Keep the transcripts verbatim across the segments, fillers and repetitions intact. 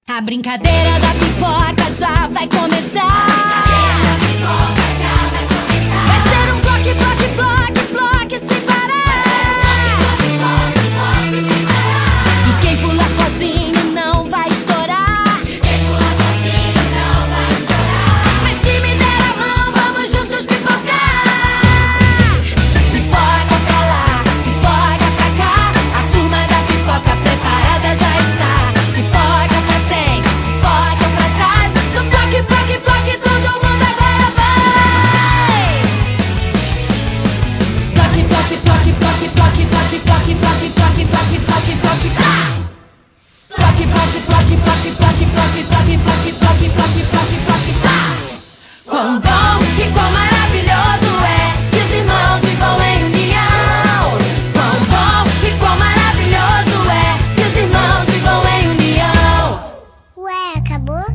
A brincadeira da pipoca já vai começar. Vai ser um bloque, bloque, bloque, bloque sem parar. E quem pular sozinho não vai estourar. Mas se me der a mão, vamos juntos pipocar. Pipoca pra lá, pipoca pra cá. A turma da pipoca preparada já está. Pipoca pra frente, pipoca pra trás. No bloque, bloque, bloque, todo mundo agora vai. Bloque, bloque, bloque, bloque, bloque, bloque, bloque, bloque, bloque, bloque, bloque, bloque, tá. Bloque, bloque, bloque, bloque, bloque, bloque, bloque, bloque, bloque, bloque, bloque, bloque, tá. Quão bom e quão maravilhoso é que os irmãos vivam em união. Quão bom e quão maravilhoso é que os irmãos vivam em união. Ué, acabou?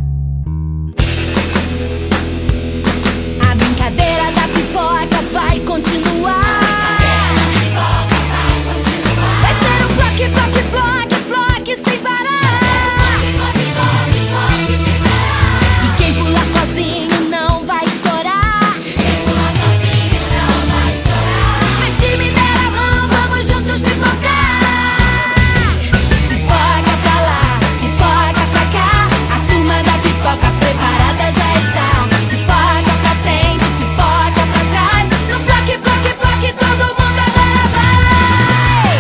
A brincadeira da pipoca vai continuar. Vai ser um bloque, bloque, bloque, bloque sem parar. E quem pular sozinho não vai estourar. Mas se me der a mão, vamos juntos pipocar. Pipoca pra lá, pipoca pra cá. A turma da pipoca preparada já está. Pipoca pra frente, pipoca pra trás. No bloque, bloque, bloque, todo mundo agora vai.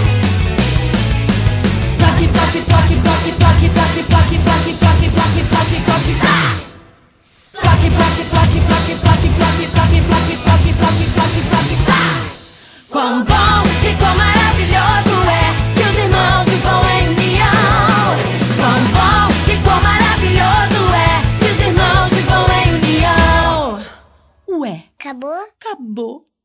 Bloque, bloque, bloque, bloque, bloque, bloque, bloque, bloque, bloque, bloque, bloque, bloque, tá. Bloque, bloque, bloque, bloque, bloque, bloque, bloque, bloque, bloque, bloque, bloque, bloque, tá. Quão bom e quão maravilhoso é que os irmãos vivam em união. Quão bom e quão maravilhoso é que os irmãos vivam em união. Ué, Acabou? acabou.